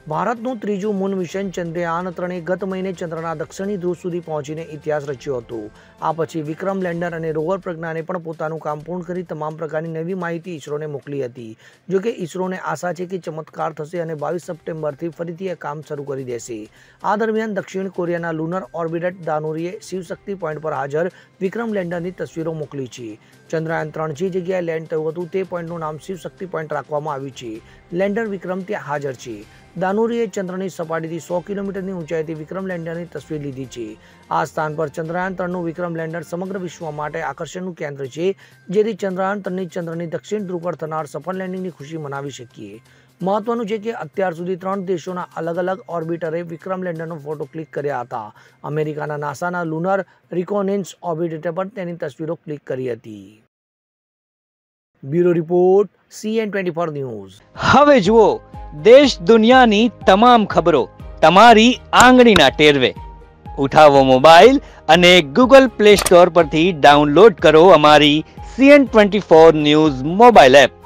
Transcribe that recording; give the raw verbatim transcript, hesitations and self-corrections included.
ભારતનું ત્રીજું moon mission Chandrayaan ત્રણે ગત મહિને ચંદ્રના દક્ષિણી ધ્રુવ સુધી પહોંચીને ઇતિહાસ રચ્યો હતો। આ પછી વિક્રમ લેન્ડર અને રોવર પ્રજ્ઞાને પણ પોતાનું કામ પૂર્ણ કરી તમામ પ્રકારની નવી માહિતી ઇસરોને મોકલી હતી। જો કે ઇસરોને આશા છે કે ચમત્કાર થશે અને બાવીસ સપ્ટેમ્બરથી ફરીથી એ કામ શરૂ કરી દેશે। આ દરમિયાન દક્ષિણ કોરિયાના લુનર ઓર્બિટર દાનુરીએ શિવશક્તિ પોઈન્ટ પર હાજર વિક્રમ લેન્ડરની તસવીરો મોકલી છે। ચંદ્રયાન ત્રણ જે જગ્યાએ લેન્ડ થયું હતું તે પોઈન્ટનું નામ શિવશક્તિ પોઈન્ટ રાખવામાં આવ્યું છે। લેન્ડર વિક્રમ ત્યાં હાજર છે। દાનુરીએ ચંદ્રની સપાટીથી સો કિલોમીટરની ઊંચાઈથી વિક્રમ લેન્ડરની તસવીર લીધી છે। આ સ્થાન પર ચંદ્રયાન ત્રણનું વિક્રમ લેન્ડર સમગ્ર વિશ્વ માટે આકર્ષણનું કેન્દ્ર છે, જેથી ચંદ્રયાન ત્રણની ચંદ્રની દક્ષિણ ધ્રુવ પર થનાર સફળ લેન્ડિંગની ખુશી મનાવી શકીએ। મહત્વનું છે કે અત્યાર સુધી ત્રણ દેશોના અલગ અલગ ઓર્બિટરે વિક્રમ લેન્ડરનો ફોટો ક્લિક કર્યા હતા। અમેરિકાના નાસાના લુનર રિકોનેન્સ ઓર્બિટર પર તેની તસવીરો ક્લિક કરી હતી। Bureau report CN twenty four news. હવે જુઓ દેશ દુનિયાની તમામ ખબરો તમારી આંગળીના ટેરવે। ઉઠાવો મોબાઈલ અને ગૂગલ પ્લે સ્ટોર પરથી ડાઉનલોડ કરો અમારી CN twenty four news mobile app.